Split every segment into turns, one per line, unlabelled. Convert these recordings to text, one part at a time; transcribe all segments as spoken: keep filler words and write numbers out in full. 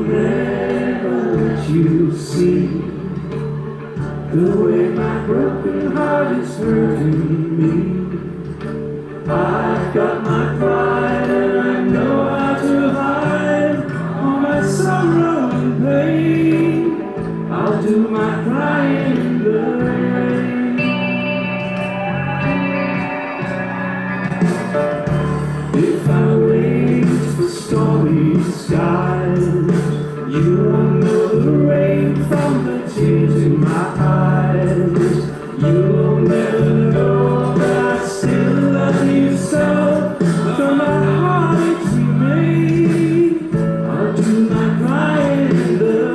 never let you see the way my broken heart is hurting me. I've got my pride and I know how to hide all my sorrow and pain. I'll do my crying in the rain. If I wait for stormy skies, you won't know the rain from the tears in my eyes. You'll never know that I still love you so, though my heartaches remain. I'll do my crying in the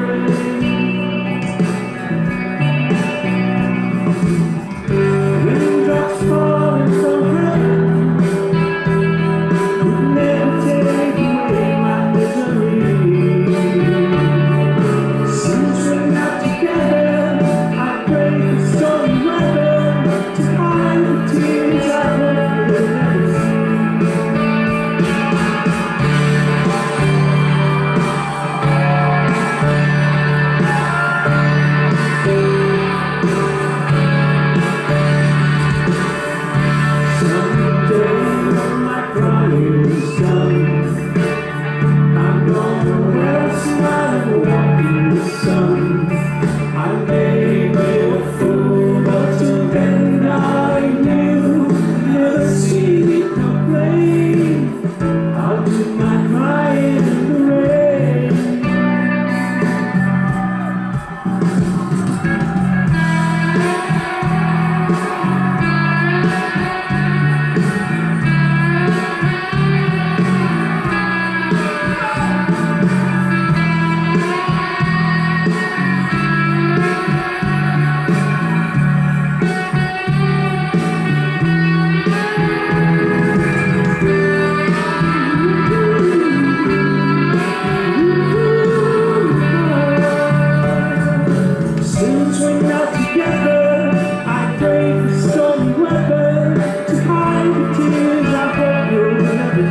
rain. Raindrops falling from heaven would never take away my misery. Since we're not together, I pray for stormy weather to hide the tears I hope you'll never see. Someday when my crying is done, I'm gonna wear a smile and walk in the sun. I may be a fool, but till then I knew never see me complain. I'll do my crying in the rain. Since we're not together, I pray for stormy weather to hide the tears I hope you'll never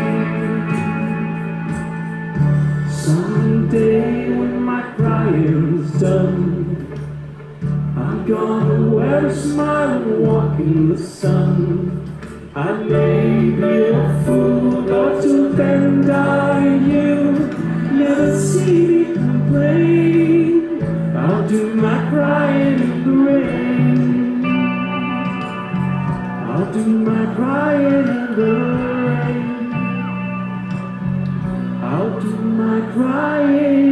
see. Someday when my crying's done, I'm gonna wear a smile and walk in the sun. I may be a fool, but till then, darling, you never see me complain. I'll do my crying in the rain. I'll do my crying in the rain. I'll do my crying